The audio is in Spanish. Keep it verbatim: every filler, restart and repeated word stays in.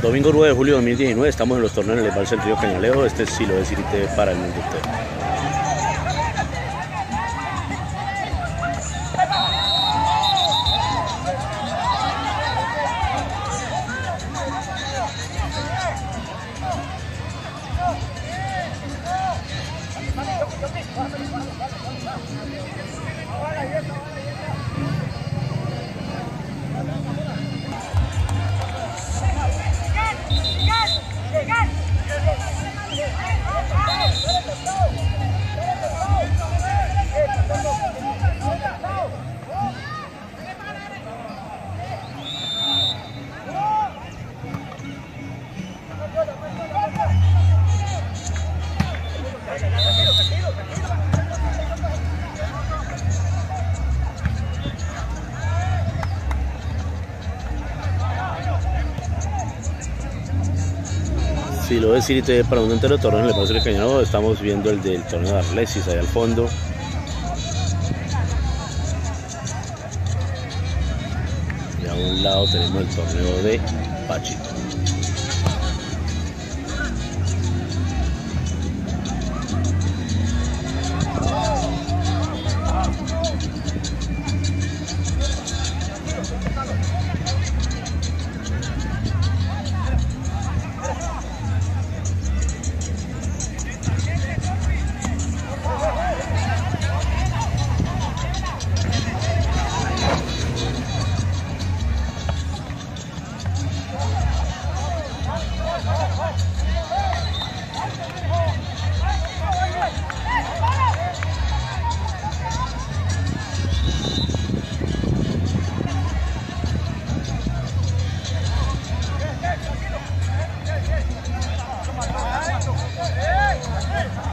Domingo nueve de julio de dos mil diecinueve, estamos en los torneos en el Embalse del Río Cañalejo. Este es Siloé City T V para el mundo entero. Siloé City T V para un entero torneo en el Embalse del Cañalejo. Estamos viendo el del torneo de Arlesis ahí al fondo. Y a un lado tenemos el torneo de Pachito. Hey!